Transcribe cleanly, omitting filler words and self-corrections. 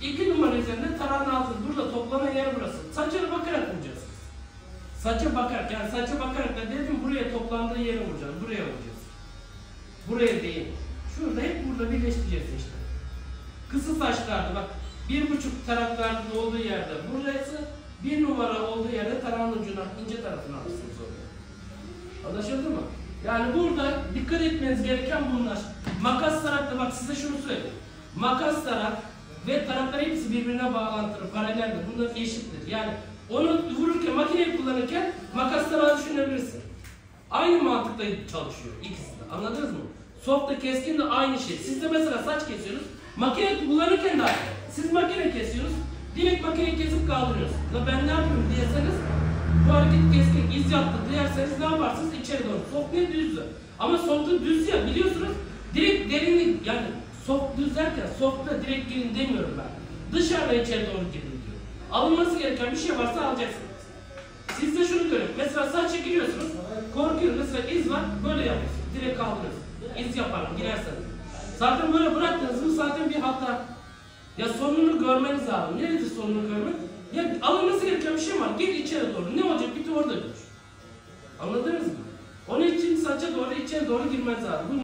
2 numara üzerinde tarağın altı. Burada toplanan yer burası. Saça bakarak vuracağız. Saça bakarak, yani saça bakarak da dedim buraya toplandığı yere vuracağız. Buraya vuracağız. Buraya değil. Şurada hep burada birleştireceğiz işte. Kısa saçlarda bak 1,5 taraklarda olduğu yerde burası, 1 numara olduğu yerde tarağın ucuna ince tarafını alırsınız oraya. Anlaşıldı mı? Yani burada dikkat etmeniz gereken bunlar. Makas tarakta bak size şunu söyleyeyim. Makas tarak ve taraklar hepsi birbirine bağlantılı, paraleldir. Bunlar eşittir. Yani onu vururken, makineyi kullanırken makas tarağı düşünebilirsin. Aynı mantıkla çalışıyor ikisi de. Anladınız mı? Softa keskin de aynı şey. Siz de mesela saç kesiyorsunuz. Makine kullanırken de aynı. Siz makine kesiyorsunuz. Direkt makineyi kesip kaldırıyorsunuz. La ben ne yapıyorum diyeseniz bu hareket keskin iz yaptı diyerseniz ne yaparsınız? İçeri doğru. Soft ne düzdü. Ama soft'u düz ya biliyorsunuz. Direkt derinlik yani soft düz derken soft'ta direkt girin demiyorum ben. Dışarıda içeri doğru girin diyor. Alınması gereken bir şey varsa alacaksınız. Siz de şunu görün. Mesela saça giriyorsunuz. Korkuyorsunuz. Mesela iz var. Böyle yapıyorsunuz. Direkt kaldırıyorsunuz. İz yaparım girerseniz. Zaten böyle bıraktığınız mı zaten bir hata. Ya sonunu görmeniz lazım. Nedir sonunu görmek? Ya alınması gereken bir şey var. Gel içeri doğru. Ne olacak? Bir de orada gör. Anladınız mı? Onun için saça doğru içeri doğru girmeniz lazım.